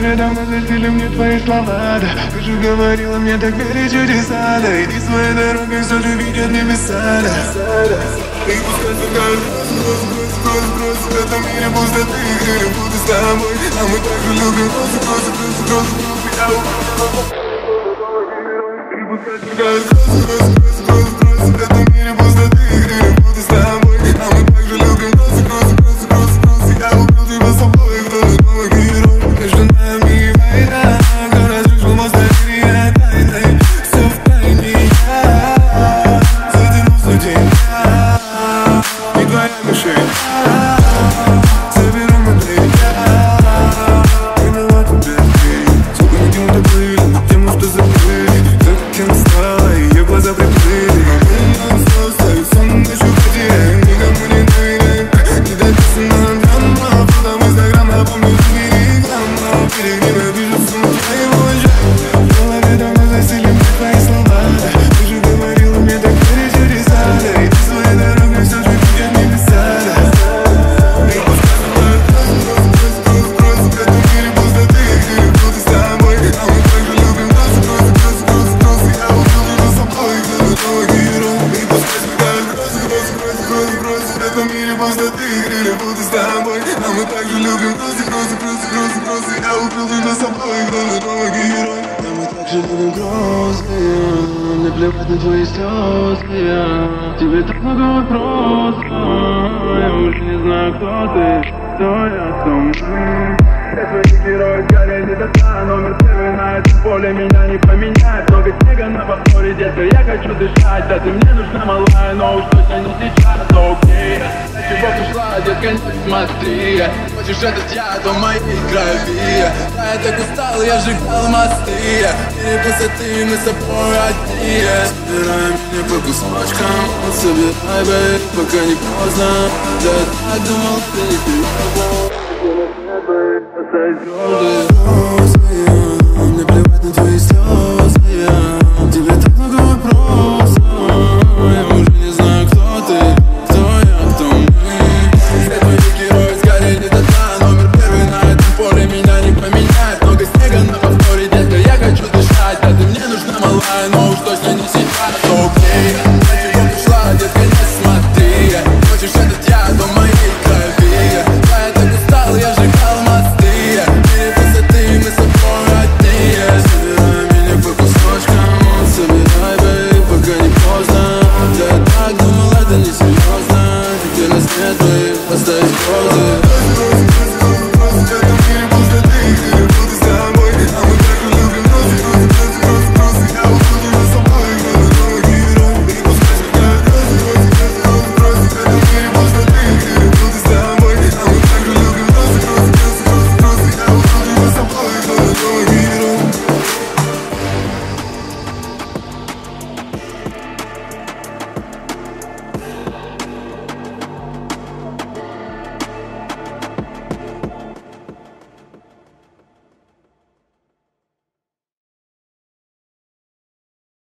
голове давно засели мне твои слова, да. Ты же говорила мне так верить чудеса, да. Иди своей дорогой, все же видят небеса, да. И пускай сверкают грозы, в этом мире пустоты, где не буду с тобой. А мы так же любим грозы, я и пускай сверкают грозы, в этом мире пустоты, где не буду с тобой. А мы так же любим грозы, я убил тебя собой, кто твой герой. Между нами война, кто разрушил мост доверия тайной. Все в тайне я затянулся день, не твоя мишень. Заберем модель, виноват в беде. Сколько не тему так были, тему, что забыли. Как кем стала, ее глаза приплыли. Мы все оставим, сон ночью потеряем. Никому не доверяем, не дописано драма. Фото в Инстаграм, напомню, телеграмма. Перегнем, я вижу сон твоего жара. В голове давно засели мне твои слова, да. Ты же говорила мне так верить чудеса, да. Иди своей дорогой, все же видят небеса, да. И пускай сверкают грозы, в этом мире пустоты, где не буду с тобой. А мы так же любим грозы, я убил тебя собой, кто твой герой. И пускай сверкают грозы, в этом мире пустоты, где не буду с тобой. А мы так же любим грозы, я убил тебя собой, кто твой герой. А мы так же любим грозы, мне плевать на твои слезы. Тебе так много вопросов, я уже не знаю, кто ты, кто я, кто мы. Я твоих героев горят не до номер первый на этом поле меня не поменяет. Много снега на повторе, детка, я хочу дышать. Да ты мне нужна малая, но уж точно не сейчас, окей. Для чего пришла, детка, не смотри. Хочешь этот яд в моей крови. Да я так устал, я сжигал мосты. Перепусты, мы с собой одни. Собирай меня по кусочкам, собирай, бэй, пока не поздно. Да я так думал, ты не перебыл. Мне плевать на твои слезы.